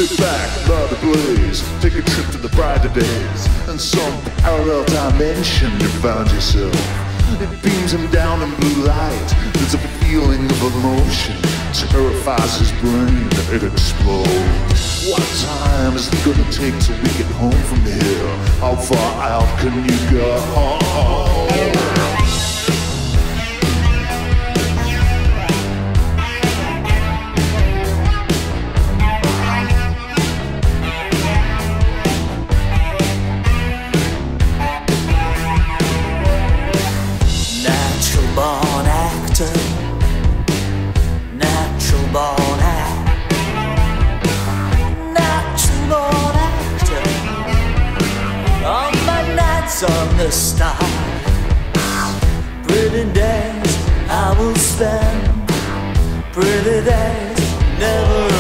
Sit back, blood ablaze, take a trip to the brighter days. In some parallel dimension you found yourself. It beams him down in blue light. There's a feeling of emotion, terrifies his brain, it explodes. What time is it gonna take till we get home from here? How far out can you go? Born actor, natural born actor, natural born actor. On my nights on the star, pretty days I will spend, pretty days never